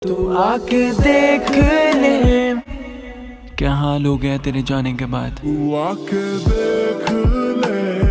तू आके देख ले। क्या हाल हो गया तेरे जाने के बाद। तू आके देख ले।